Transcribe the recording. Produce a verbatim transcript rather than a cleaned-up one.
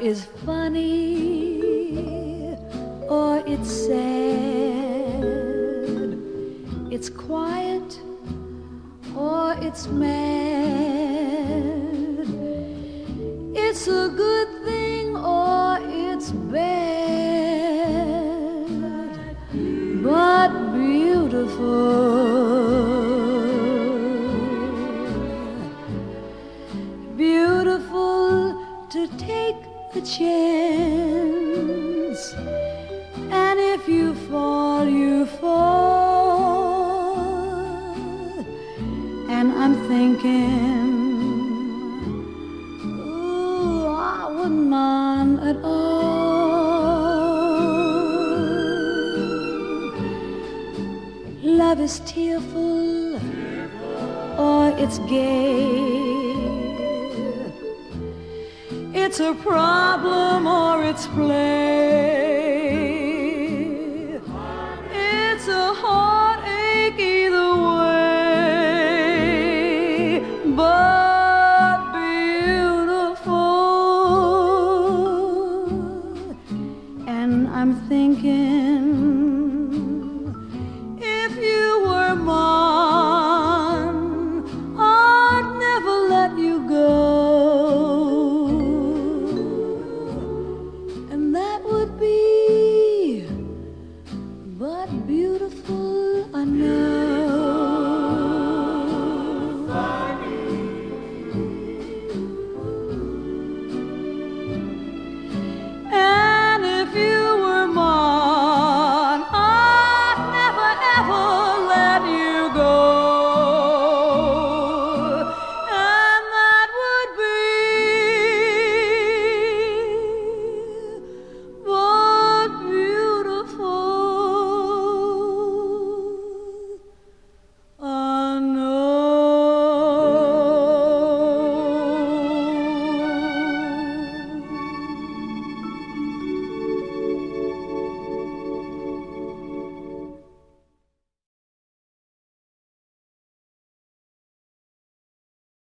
is funny or it's sad. It's quiet or it's mad. It's a good thing or it's bad, but beautiful. Beautiful to take a chance, and if you fall, you fall. And I'm thinking, ooh, I wouldn't mind at all. Love is tearful or it's gay. It's a problem or it's play. It's a heartache either way, but beautiful. And I'm thinking,